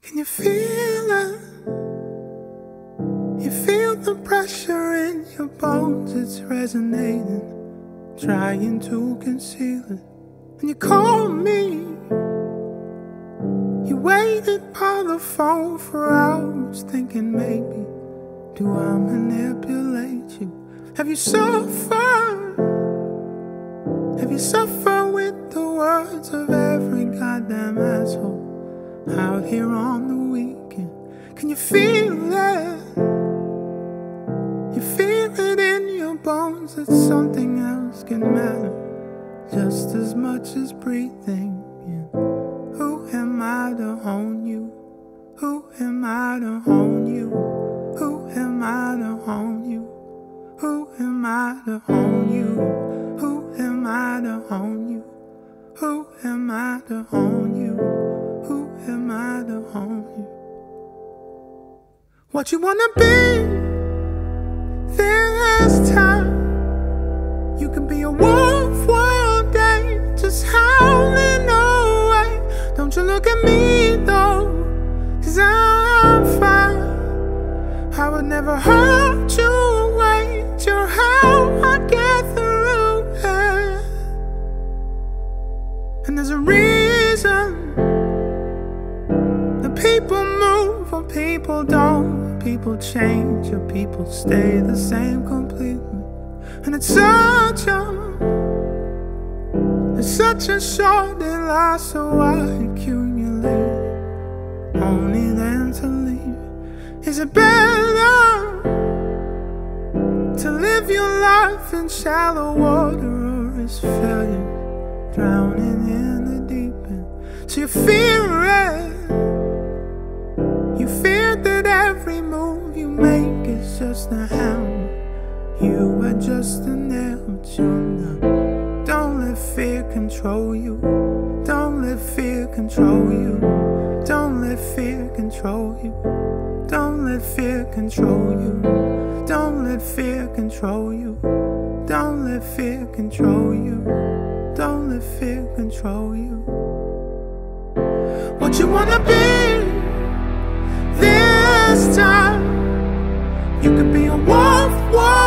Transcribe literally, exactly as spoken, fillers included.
Can you feel it? You feel the pressure in your bones, it's resonating, trying to conceal it. When you call me, you waited by the phone for hours, thinking maybe, do I manipulate you? Have you suffered? Have you suffered with the words of every goddamn asshole out here on the weekend? Can you feel it? You feel it in your bones that something else can matter just as much as breathing in. Who am I to own you? Who am I to own you? Who am I to own you? Who am I to own you? Who am I to own you? Who am I to own you? Who am I to own you? What you wanna be this time? You can be a wolf one day, just howling away. Don't you look at me though, 'cause I'm fine. I would never hurt you away. You're how I get through it. And there's a reason that people move or people don't. People change or people stay the same completely. And it's such a, it's such a short life, so I accumulate only then to leave. Is it better to live your life in shallow water, or is failure drowning in the deep end? So you fear it. You fear that every move you make is just a hammer. You are just a nail, but you're not. Don't let fear control you. Don't let fear control you. Don't let fear control you. Don't let fear control you. Don't let fear control you. Don't let fear control you. Don't let fear control you. What you wanna be this time? You could be a wolf, wolf.